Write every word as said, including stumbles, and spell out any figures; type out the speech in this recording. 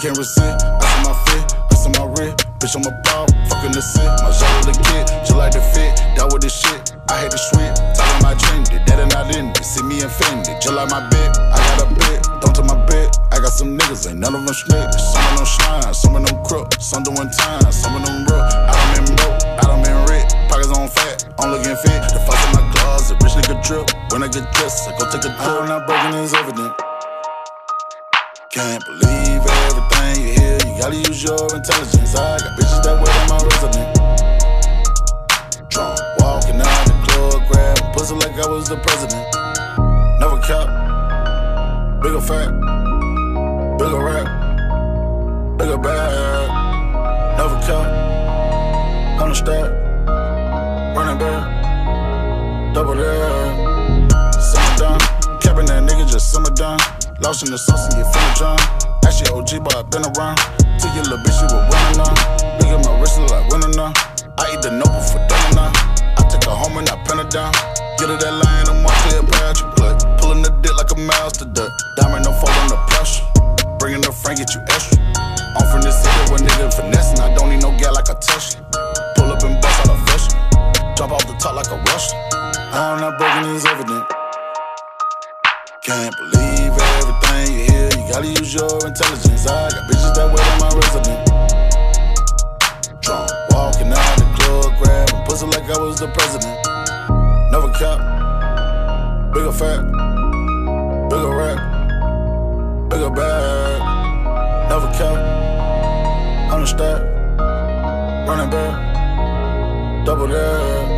can't resist. I see my fit, I see my wrist. Bitch, I'm a ball, fucking the sit. My genre the kid, just like the fit. That with the shit, I hate the sweet. Talking my trendy, that and not in it. See me offended, just like my bit. I got a bit, don't to my bit. I got some niggas, ain't none of them snitches. Some of them slime, some of them crook. Some doing time, some of them rook. I done been broke, I done been rich. Pockets on fat, I'm looking fit. The fuck in my closet, rich nigga drip. When I get dressed, I go take a trip. I'm not broken, it's evident. Can't believe everything you hear. You gotta use your intelligence. I got bitches that wait on my resident. Drunk, walking out the club, grabbing pussy like I was the president. Never cap, bigger fat, bigger rap, bigger bag. Never cap, on the stack, running back, double that. Simmer down, capping that nigga just simmer down. Lost in the sauce and you finna drown. Actually O G, but I been around. Took your little bitch, you were winning now. Look at my wrist, look like winner now. I eat the noble for dinner now. I take her home and I pin her down. Get her that line, I'm on clear Patrick Blood. Pulling the dick like a mouse to duck. Diamond no fall under pressure. Bringing the Frank, get you extra. I'm from this city where nigga finessing. I don't need no gal like a Tesla. Pull up and bust out a vest. Jump off the top like a Russian. I'm not broken, it's evident. Can't believe everything you hear. You gotta use your intelligence. I got bitches that wait on my resident. Drunk, walking out the club, grabbing pussy like I was the president. Never cap, bigger fat, bigger rap, bigger bag. Never cap, on the stack, running back, double that.